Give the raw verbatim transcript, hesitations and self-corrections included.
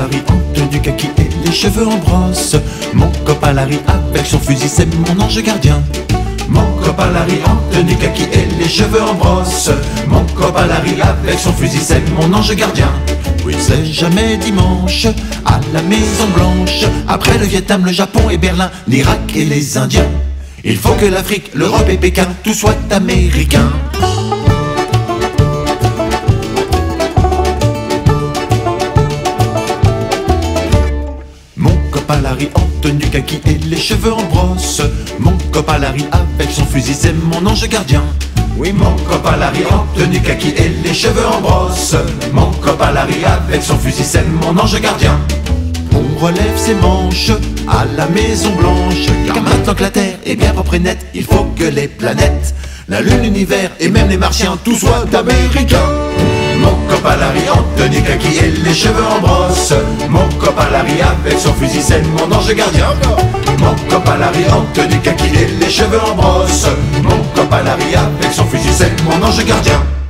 Larry en tenue kaki et les cheveux en brosse. Mon copain Larry avec son fusil, c'est mon ange gardien. Mon copain Larry en tenue kaki et les cheveux en brosse. Mon copain Larry avec son fusil, c'est mon ange gardien. Oui, c'est jamais dimanche à la Maison Blanche. Après le Vietnam, le Japon et Berlin, l'Irak et les Indiens. Il faut que l'Afrique, l'Europe et Pékin, tout soit américain. Mon copain Larry en tenue kaki et les cheveux en brosse. Mon copain Larry avec son fusil, c'est mon ange gardien. Oui, mon copain Larry en tenue kaki et les cheveux en brosse. Mon copain Larry avec son fusil, c'est mon ange gardien. On relève ses manches à la Maison Blanche, car maintenant que la Terre est bien propre et nette, il faut que les planètes, la Lune, l'univers et même les Martiens, tout soient américains. Mon copain Larry en tenue kaki et les cheveux en brosse. Mon copain Larry avec son fusil, c'est mon ange gardien. Mon copain Larry en tenue kaki et les cheveux en brosse. Mon copain Larry avec son fusil, c'est mon ange gardien.